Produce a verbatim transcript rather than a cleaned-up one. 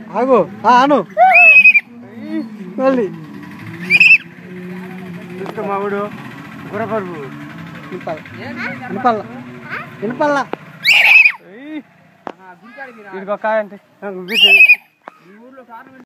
ఆగు అను మళ్ళీ మావుడు గురపరుపు వినపల్ల వినపల్ల వినపల్ల వీడికి ఒక కాయ అంటే